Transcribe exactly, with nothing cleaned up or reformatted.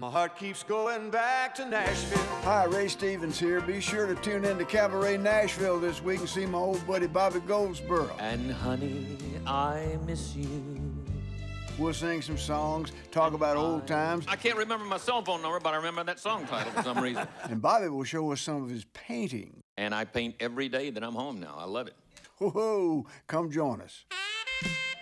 My heart keeps going back to Nashville. Hi, Ray Stevens here. Be sure to tune in to CabaRay Nashville this week and see my old buddy Bobby Goldsboro. And honey, I miss you. We'll sing some songs, talk about old times. I can't remember my cell phone number, but I remember that song title for some reason. And Bobby will show us some of his painting. And I paint every day that I'm home now. I love it. Whoa, come join us.